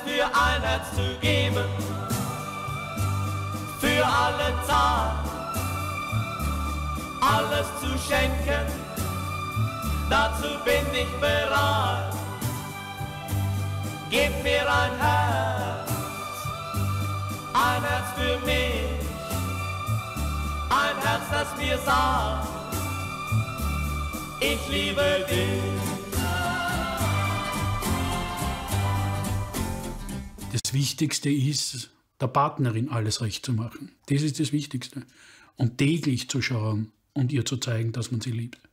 für ein Herz zu geben, für alle Zeit, alles zu schenken, dazu bin ich bereit. Gib mir ein Herz für mich, ein Herz, das mir sagt, ich liebe dich. Das Wichtigste ist, der Partnerin alles recht zu machen. Das ist das Wichtigste. Und täglich zu schauen und ihr zu zeigen, dass man sie liebt.